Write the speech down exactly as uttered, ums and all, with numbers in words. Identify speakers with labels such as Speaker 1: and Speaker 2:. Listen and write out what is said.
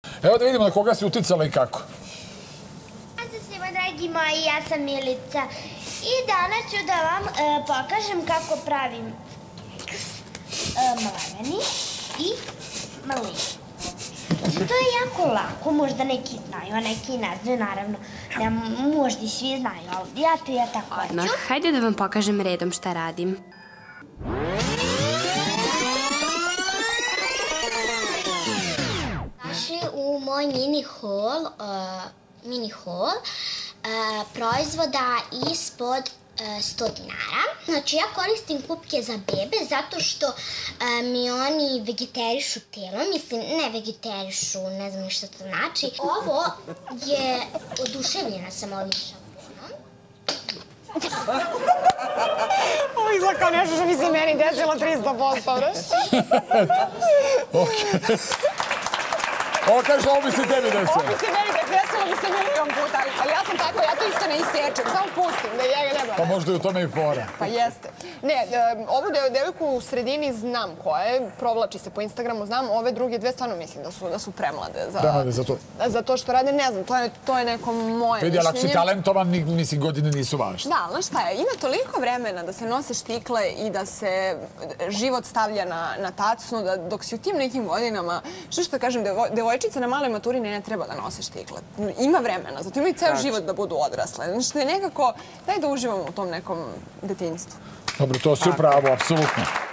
Speaker 1: Evo da vidimo na koga si uticala i kako.
Speaker 2: Pozdrav svima, dragi moji, ja sam Milica i danas ću da vam pokažem kako pravim mleveni i malinu. To je jako lako, možda neki znaju, a neki ne znaju, naravno. Možda i svi znaju, ali ja to ja tako ću.
Speaker 3: Hajde da vam pokažem redom šta radim.
Speaker 2: Našli u moj mini haul, mini haul, proizvoda ispod sto dinara. Znači, ja koristim kupke za bebe zato što mi oni vegetarišu telo. Mislim, ne vegetarišu, ne znam ni šta to znači. Ovo je, oduševljena sam ovim šamponom.
Speaker 4: Ovo izgleda kao nešto što mi se meni desilo tristo posto, vraš?
Speaker 1: Ovo kaže, ovo bi se tebi desilo.
Speaker 4: Ovo bi se meni desilo, bi se milion puta, ali ja sam tako, ja to isto ne isječem, samo pustim da njega nema.
Speaker 1: Pa možda je u tome i fora.
Speaker 4: Pa jeste. Ne, ovu devojku u sredini znam koja je, provlači se po Instagramu, znam, ove druge dve stvarno mislim da su premlade.
Speaker 1: Premlade za to?
Speaker 4: Za to što rade, ne znam, to je neko moje mišljenje.
Speaker 1: Vidi, ali ako si talentovan, mislim, godine nisu važne.
Speaker 4: Da, ali šta je, ima toliko vremena da se nose štikle i da se život stavlja na tacnu, dok si u tim nekim godinama, što što kažem, devojčice na maloj maturi ne treba da nose štikle. Ima vremena, zato imaju ceo život da budu odrasle. Znači, nekako, daj da uživamo u tom nekom detinjstvu.
Speaker 1: Dobro, to si upravo, apsolutno.